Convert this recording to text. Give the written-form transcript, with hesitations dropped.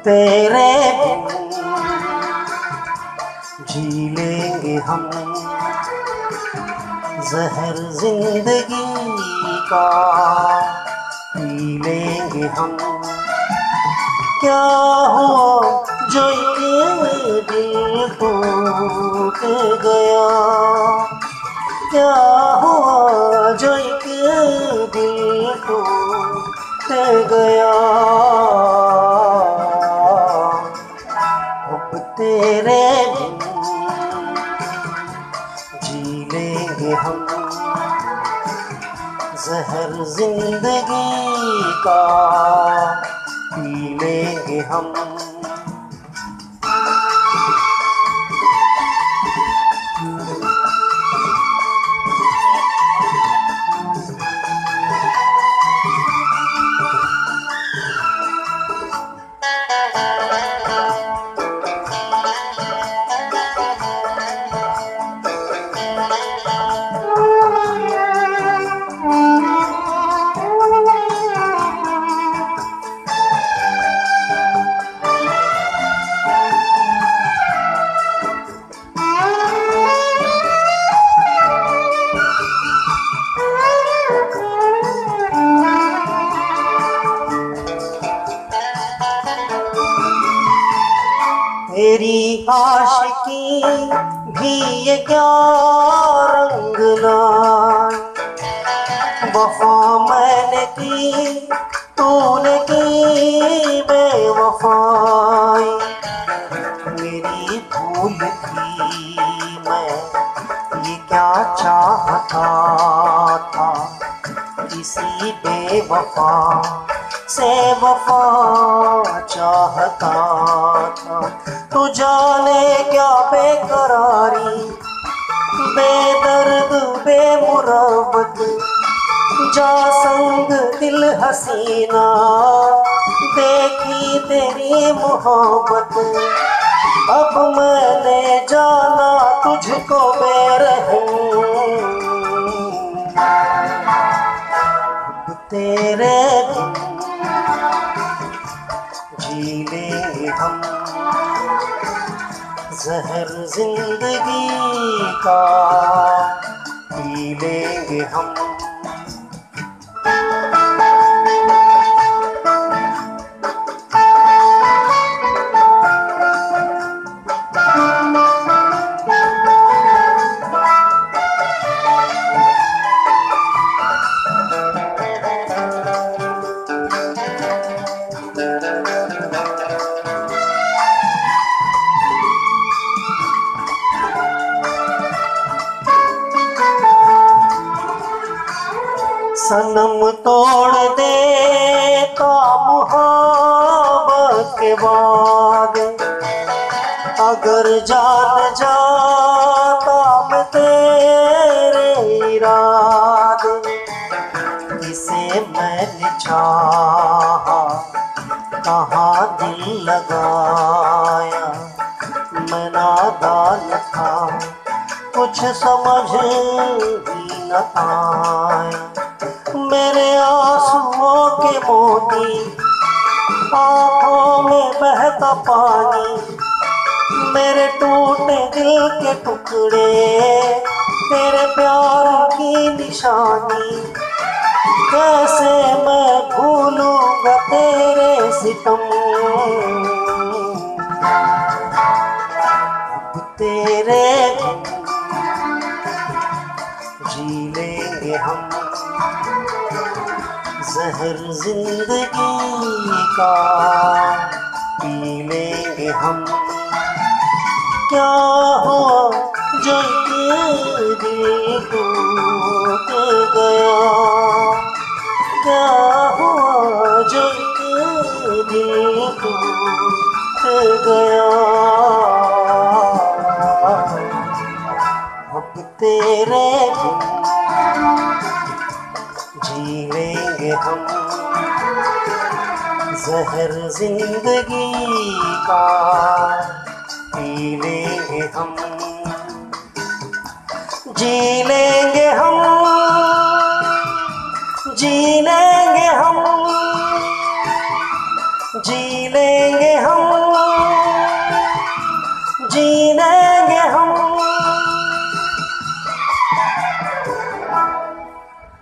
तेरे बिन जी लेंगे हम, जहर जिंदगी का पी लेंगे हम। क्या हुआ जो ये दिल टूट गया, क्या हुआ जो ये दिल टूट गया। अब तेरे बिन जी लेंगे हम, जहर जिंदगी का पी लेंगे हम। तेरी आशिकी भी ये क्या रंग लाए, वफा मैंने की तूने की बेवफाई। मेरी भूल थी मैं ये क्या चाहता था, किसी बेवफा से वफा चाहता था। तू जाने क्या बेकरारी, बेदर्द बेमुरब्बत, जा संग दिल हसीना देखी तेरी मोहब्बत। अब मैंने जाना तुझको बेरहम, तेरे बिन जी लेंगे हम, जहर जिंदगी का पी लेंगे हम। सनम तोड़ दे तो मुहब्बत के बाद, अगर जान जाता मैं तेरे इरादे। इसे मैंने चाहा कहाँ दिल लगाया, मैं नादान था कुछ समझ ही न आया। मेरे आंसुओं के मोती आँखों में बहता पानी, मेरे टूटे दिल के टुकड़े तेरे प्यार की निशानी। कैसे मैं भूलूंगा तेरे सितम, तेरे बिन जी लेंगे हम, जहर जिंदगी का पी लेंगे हम। क्या हुआ जो ये दिल टूट गया, क्या हुआ जो ये दिल टूट गया। अब तेरे बिन जी लेंगे हम, जहर जिंदगी का पी लेंगे हम। जी लेंगे हम, जी लेंगे हम, जी लेंगे हम